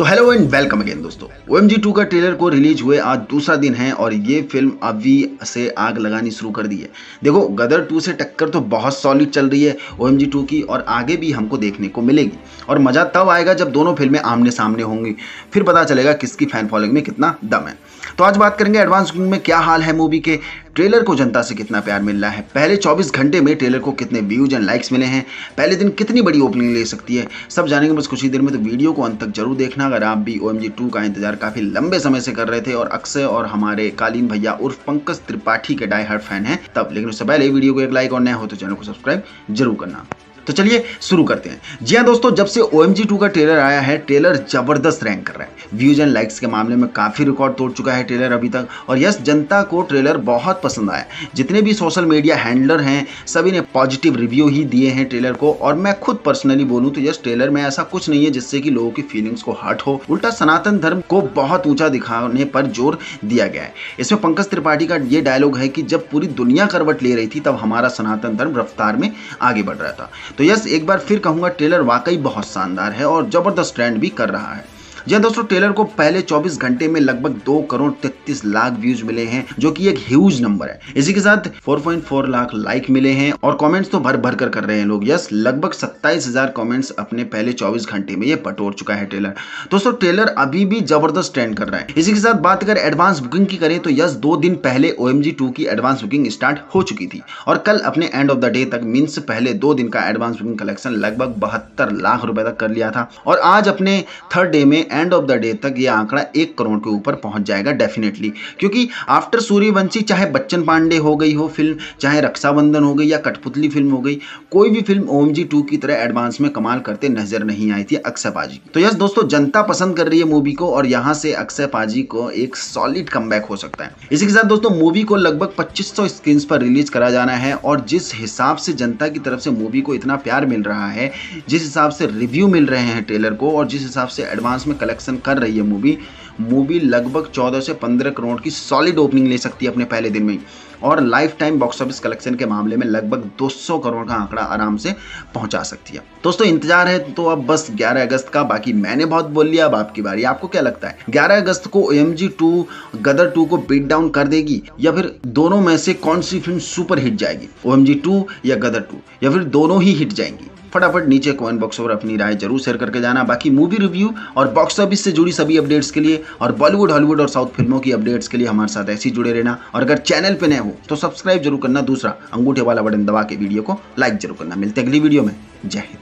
तो hello and welcome again दोस्तों। OMG 2 का ट्रेलर को रिलीज हुए आज दूसरा दिन है और ये फिल्म अभी से आग लगानी शुरू कर दी है। देखो, गदर 2 से टक्कर तो बहुत सॉलिड चल रही है OMG 2 की और आगे भी हमको देखने को मिलेगी और मज़ा तब आएगा जब दोनों फिल्में आमने सामने होंगी, फिर पता चलेगा किसकी फैन फॉलोइंग में कितना दम है। तो आज बात करेंगे एडवांस बुकिंग में क्या हाल है मूवी के, ट्रेलर को जनता से कितना प्यार मिल रहा है, पहले 24 घंटे में ट्रेलर को कितने व्यूज एंड लाइक्स मिले हैं, पहले दिन कितनी बड़ी ओपनिंग ले सकती है, सब जानेंगे बस कुछ ही देर में। तो वीडियो को अंत तक जरूर देखना अगर आप भी OMG 2 का इंतजार काफी लंबे समय से कर रहे थे और अक्षय और हमारे कालीन भैया उर्फ पंकज त्रिपाठी के डाई हार्ड फैन हैं तब। लेकिन उससे पहले वीडियो को एक लाइक और नया हो तो चैनल को सब्सक्राइब जरूर करना। तो चलिए शुरू करते हैं। जी हाँ दोस्तों, जब से OMG 2 का ट्रेलर आया है, ट्रेलर जबरदस्त रैंक कर रहा है। व्यूज एंड लाइक्स के मामले में काफी रिकॉर्ड तोड़ चुका है ट्रेलर अभी तक और यस, जनता को ट्रेलर बहुत पसंद आया। जितने भी सोशल मीडिया हैंडलर हैं सभी ने पॉजिटिव रिव्यू ही दिए हैं ट्रेलर को और मैं खुद पर्सनली बोलूं तो यस, ट्रेलर में ऐसा कुछ नहीं है जिससे कि लोगों की फीलिंग्स को हर्ट हो, उल्टा सनातन धर्म को बहुत ऊंचा दिखाने पर जोर दिया गया है। इसमें पंकज त्रिपाठी का ये डायलॉग है कि जब पूरी दुनिया करवट ले रही थी तब हमारा सनातन धर्म रफ्तार में आगे बढ़ रहा था। तो यस, एक बार फिर कहूंगा ट्रेलर वाकई बहुत शानदार है और जबरदस्त ट्रेंड भी कर रहा है। जी दोस्तों, ट्रेलर को पहले 24 घंटे में लगभग 2,33,00,000 व्यूज मिले हैं जो कि एक ह्यूज नंबर है। इसी के साथ 4.4 लाख लाइक मिले हैं और कमेंट्स तो भर भर कर रहे हैं लोग। यस, लगभग 27,000 कमेंट्स अपने पहले 24 घंटे में ये बटोर चुका है ट्रेलर। दोस्तों, ट्रेलर अभी भी जबरदस्त ट्रेंड कर रहा है। इसी के साथ बात अगर एडवांस बुकिंग की करें तो यस, 2 दिन पहले OMG 2 की एडवांस बुकिंग स्टार्ट हो चुकी थी और कल अपने एंड ऑफ द डे तक मीन्स पहले 2 दिन का एडवांस बुकिंग कलेक्शन लगभग 72 लाख रुपए तक कर लिया था और आज अपने थर्ड डे में एंड ऑफ द डे तक ये आंकड़ा 1 करोड़ के ऊपर पहुंच जाएगा डेफिनेटली। क्योंकि आफ्टर सूर्यवंशी, चाहे बच्चन पांडे हो गई हो फिल्म, चाहे रक्षाबंधन हो गई या कठपुतली फिल्म हो गई, कोई भी फिल्म OMG 2 की तरह एडवांस में कमाल करते नजर नहीं आई थी अक्षय पाजी। तो यस दोस्तों, जनता पसंद कर रही है मूवी को और यहां से अक्षय पाजी को एक सॉलिड कमबैक हो सकता है। इसी के साथ दोस्तों, मूवी को लगभग 2500 स्क्रीन पर रिलीज करा जाना है और जिस हिसाब से जनता की तरफ से मूवी को इतना प्यार मिल रहा है, जिस हिसाब से रिव्यू मिल रहे हैं ट्रेलर को और जिस हिसाब से एडवांस में कलेक्शन कर रही है मूवी लगभग 14 से 15 करोड़ की सॉलिड ओपनिंग ले सकती है अपने पहले दिन में ही और lifetime box office collection के मामले में लगभग 200 करोड़ का आंकड़ा आराम से पहुंचा सकती है। दोस्तों, इंतजार है तो अब बस 11 अगस्त का। बाकी मैंने बहुत बोल लिया, अब आपकी बारी। आपको क्या लगता है 11 अगस्त को OMG 2 गदर 2 को बीट डाउन कर देगी या फिर दोनों में से कौन सी फिल्म सुपर हिट जाएगी, OMG 2 या गदर 2, या फिर दोनों ही हिट जाएंगी? फटाफट नीचे कमेंट बॉक्स पर अपनी राय जरूर शेयर करके जाना। बाकी मूवी रिव्यू और बॉक्स ऑफिस से जुड़ी सभी अपडेट्स के लिए और बॉलीवुड, हॉलीवुड और साउथ फिल्मों की अपडेट्स के लिए हमारे साथ ऐसे ही जुड़े रहना और अगर चैनल पे नए हो तो सब्सक्राइब जरूर करना। दूसरा, अंगूठे वाला बटन दबा के वीडियो को लाइक जरूर करना। मिलते हैं अगली वीडियो में। जय हिंद।